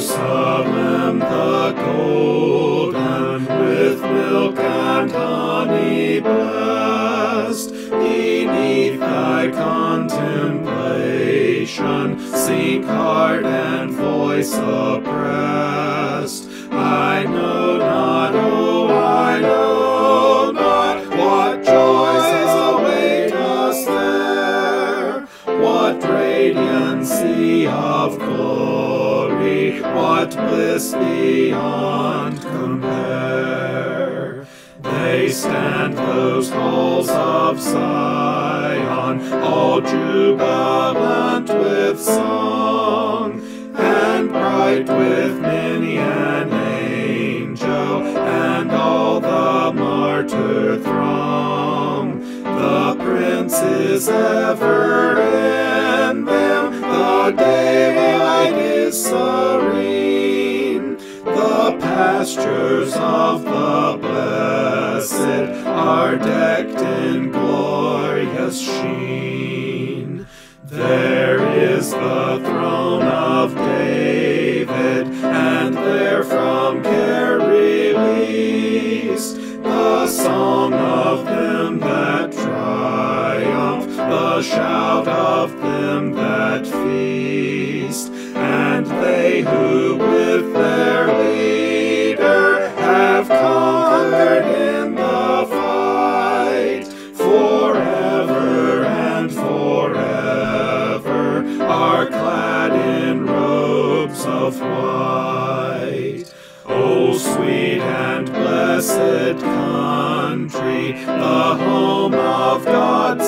Jerusalem the golden, with milk and honey blessed, beneath thy contemplation, sink heart and voice oppressed. I know not, oh, I know not, what joys await us there, what radiancy of glory, what bliss beyond compare. They stand those halls of Zion, all jubilant with song, and bright with many an angel, and all the martyr throng. The Prince is ever in them, the daylight is serene. The pastures of the blessed are decked in glorious sheen. There is the throne of David, and there from care released, the song of them that triumph, the shout of them that feast, and they who with their leader have conquered in the fight, forever and forever are clad in robes of white. O sweet and blessed country, the home of God's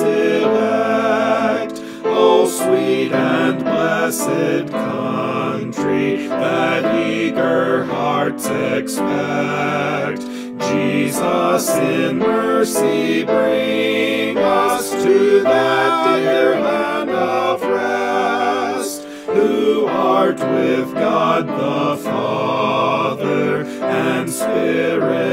elect. O sweet and blessed country, that eager hearts expect. Jesus in mercy bring us to that dear land of rest, who art with God the Father and Spirit